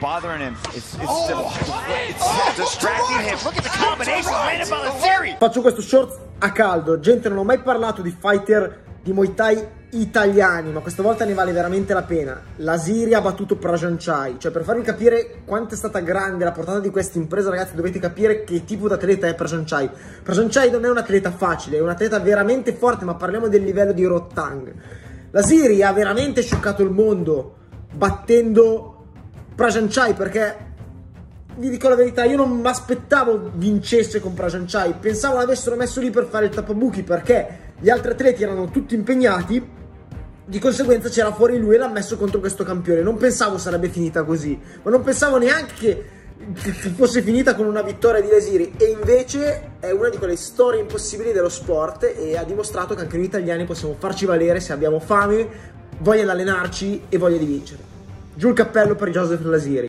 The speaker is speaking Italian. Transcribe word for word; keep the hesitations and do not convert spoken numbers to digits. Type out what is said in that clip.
bothering him. It's, it's, oh, it's distracting him. Look at the combination landed by Lazzeri. Faccio questo short a caldo. Gente, non ho mai parlato di fighter di Muay Thai italiani, ma questa volta ne vale veramente la pena. Lazzeri ha battuto Prajanchai. Cioè, per farvi capire quanto è stata grande la portata di questa impresa, ragazzi, dovete capire che tipo di atleta è Prajanchai. Prajanchai non è un atleta facile, è un atleta veramente forte, ma parliamo del livello di Rodtang. Lazzeri ha veramente scioccato il mondo battendo Prajanchai, perché vi dico la verità, io non mi aspettavo vincesse con Prajanchai, pensavo l'avessero messo lì per fare il tappabuchi, perché gli altri atleti erano tutti impegnati, di conseguenza c'era fuori lui e l'ha messo contro questo campione. Non pensavo sarebbe finita così, ma non pensavo neanche che, che fosse finita con una vittoria di Lazzeri, e invece è una di quelle storie impossibili dello sport, e ha dimostrato che anche noi italiani possiamo farci valere se abbiamo fame, voglia di allenarci e voglia di vincere. Giù il cappello per Joseph Lazzeri.